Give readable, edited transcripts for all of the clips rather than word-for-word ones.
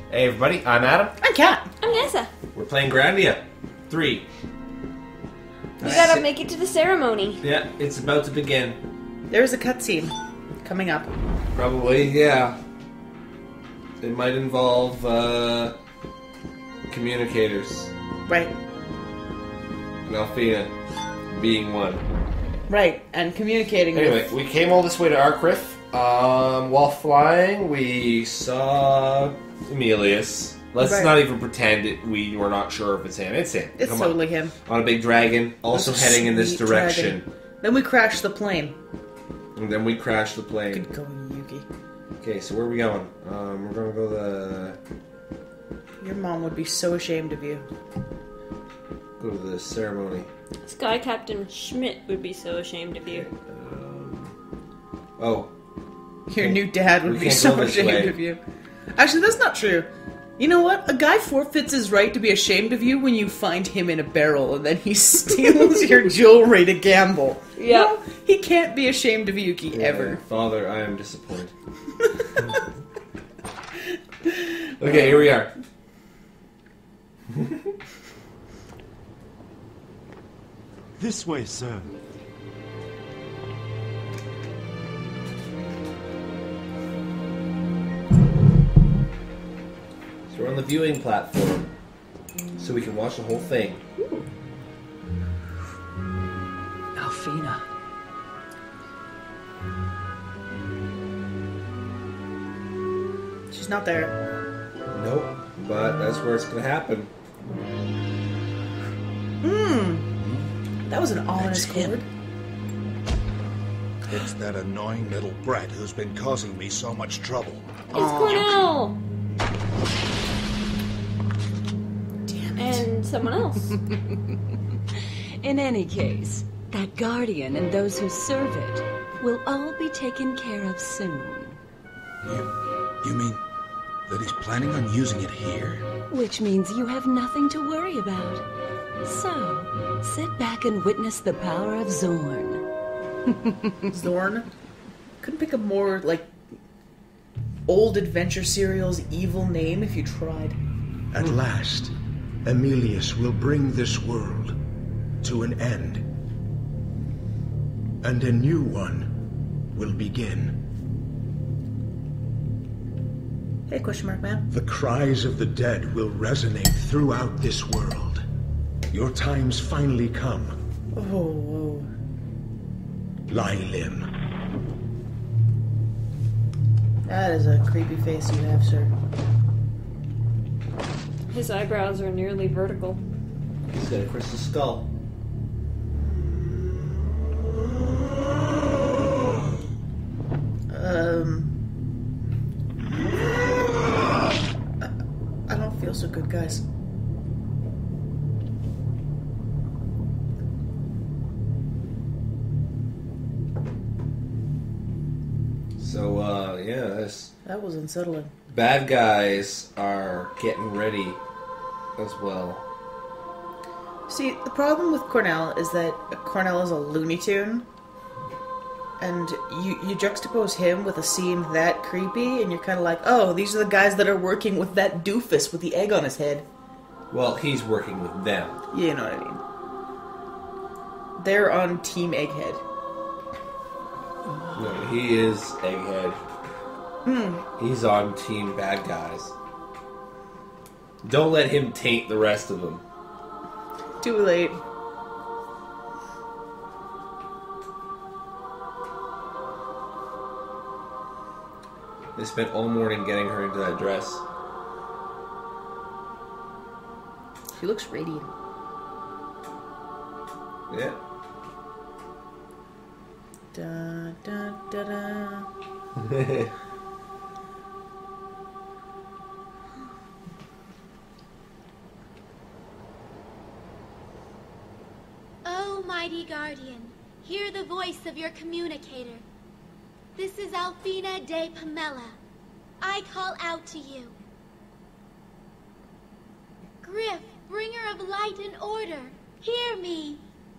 Hey everybody, I'm Adam. I'm Kat. I'm Nessa. We're playing Grandia 3. We gotta make it to the ceremony. Yeah, it's about to begin. There's a cutscene coming up. Probably, yeah. It might involve communicators. Right. And Alfina being one. Right, and communicating Anyway, with... we came all this way to Arcrith. While flying, we saw Emilius. Let's Right. not even pretend we were not sure if it's him. It's him. It's Come totally on. him. On a big dragon, also That's a heading in this sweet direction. dragon. Then we crashed the plane. And then we crashed the plane. Good going, Yuki. Okay, so where are we going? We're gonna go the... Your mom would be so ashamed of you. Go to the ceremony. Sky Captain Schmidt would be so ashamed of you. Oh. Your new dad would We be can't so go this ashamed way. of you. Actually, that's not true. You know what? A guy forfeits his right to be ashamed of you when you find him in a barrel and then he steals your jewelry to gamble. Yeah. No, he can't be ashamed of Yuki ever. Father, I am disappointed. Okay, here we are. This way, sir. So we're on the viewing platform. So we can watch the whole thing. Alfina. She's not there. Nope. But that's where it's gonna happen. That was an ominous That's him. chord. It's that annoying little brat who's been causing me so much trouble. It's Cornell! Damn it. And someone else. In any case, that guardian and those who serve it will all be taken care of soon. You mean that he's planning on using it here? Which means you have nothing to worry about. So, sit back and witness the power of Zorn. Zorn. Couldn't pick a more, like, old adventure serial's evil name if you tried. At last, Emilius will bring this world to an end. And a new one will begin. Hey, question mark man. The cries of the dead will resonate throughout this world. Your time's finally come, Oh, Lylim. that is a creepy face you have, sir. His eyebrows are nearly vertical. He's got a crystal skull. I don't feel so good, guys. So, yeah, this That was unsettling. bad guys are getting ready as well. See, the problem with Cornell is that Cornell is a Looney Tune. And you juxtapose him with a scene that creepy, and you're kind of like, oh, these are the guys that are working with that doofus with the egg on his head. Well, he's working with them. You know what I mean. They're on Team Egghead. No, he is Egghead. He's on Team Bad Guys. Don't let him taint the rest of them. Too late. They spent all morning getting her into that dress. She looks radiant. Yeah. Da, da, da, da. Oh, mighty guardian, hear the voice of your communicator. This is Alfina de Pamela. I call out to you. Griff, bringer of light and order, hear me.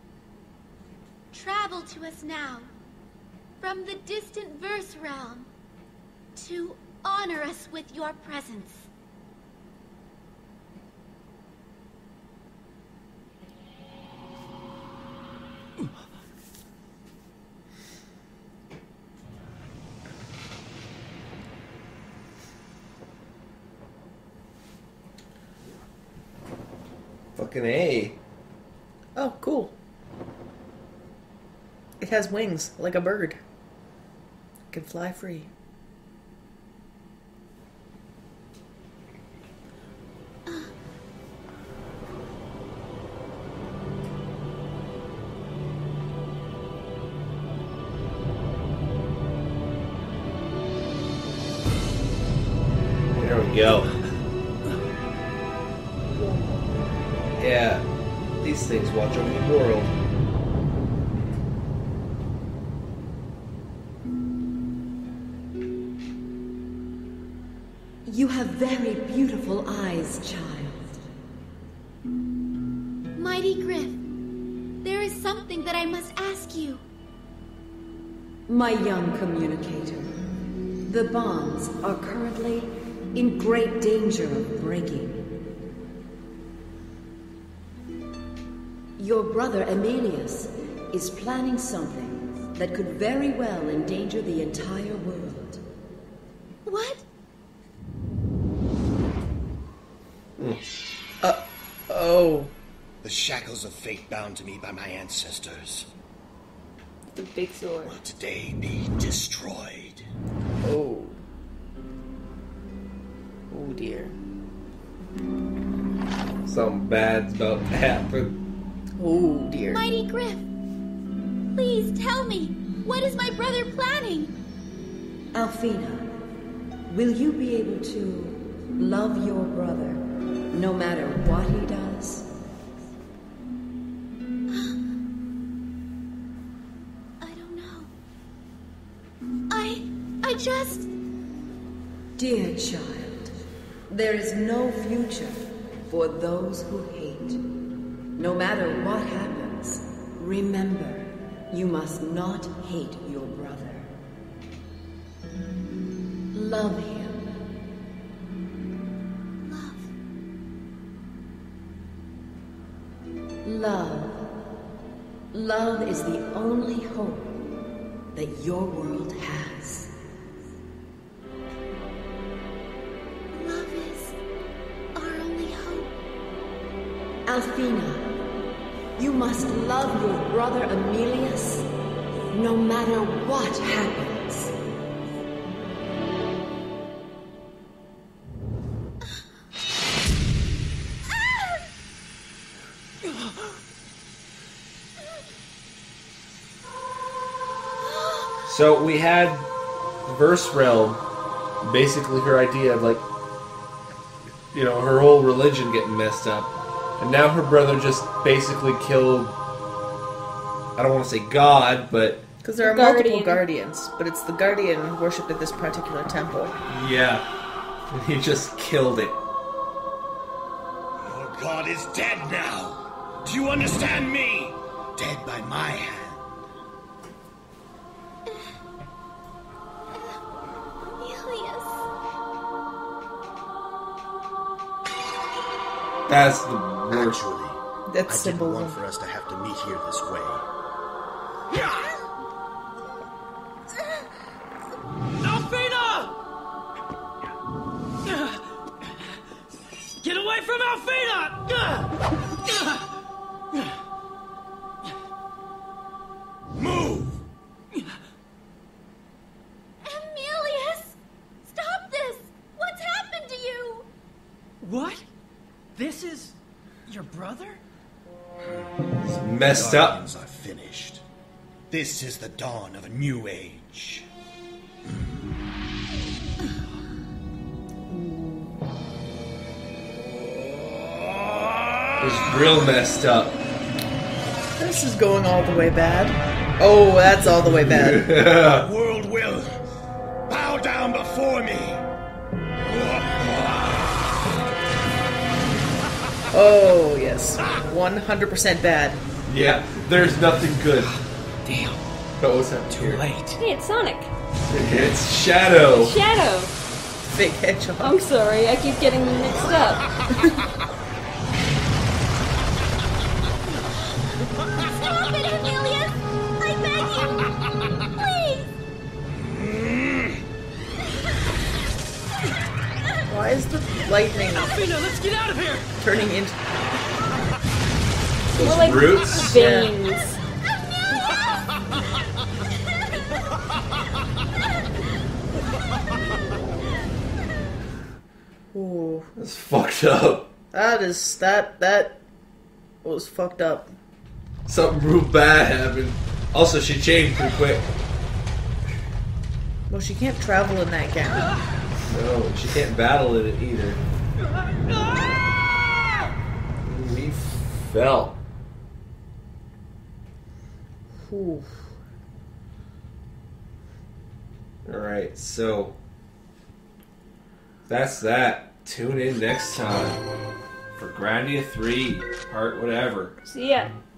Travel to us now, from the distant verse realm, to honor us with your presence. Fucking A. Oh, cool. It has wings, like a bird. It can fly free. There we go. Yeah, these things watch over the world. You have very beautiful eyes, child. Mighty Griff, there is something that I must ask you. My young communicator, the bonds are currently in great danger of breaking. Your brother Emilius is planning something that could very well endanger the entire world. What? Oh. The shackles of fate bound to me by my ancestors The big sword. will today be destroyed. Oh. Oh dear. Something bad's about to happen. Oh dear. Mighty Griff, please tell me, what is my brother planning? Alfina, will you be able to love your brother no matter what he does? I don't know. I just... Dear child, there is no future for those who hate. No matter what happens, remember, you must not hate your brother. Love him. Love. Love is the only hope that your world has. Love is our only hope. Alfina, you must love your brother Emilius, no matter what happens. So we had Verse Realm, basically her idea of, like, you know, her whole religion getting messed up. And now her brother just basically killed, I don't want to say God, but... Because there are multiple guardians, but it's the guardian worshipped at this particular temple. Yeah. And he just killed it. Your god is dead now. Do you understand me? Dead by my hand. That's the worst. Actually, That's I didn't symbolism. want for us to have to meet here this way. Alfina! Get away from Alfina! Move! Emilius! Stop this! What's happened to you? What? This is your brother? It's messed up. Guardians are finished. This is the dawn of a new age. It's real messed up. This is going all the way bad. Oh, that's all the way bad. The world will bow down before me. Oh, yes. 100% bad. Yeah, there's nothing good. Damn. But what's that? Too late. Hey, it's Sonic. It's Shadow. Shadow. Fake hedgehog. I'm sorry, I keep getting them mixed up. Stop it, Emilius! I beg you! Please! Why is the lightning Alfina, let's get out of here! turning into... More like roots? veins. Ooh. That's fucked up. That was fucked up. Something real bad happened. Also, she changed pretty quick. Well, she can't travel in that gown. No, she can't battle in it either. We fell. Ooh. Alright, so that's that. Tune in next time for Grandia 3, part whatever. See ya.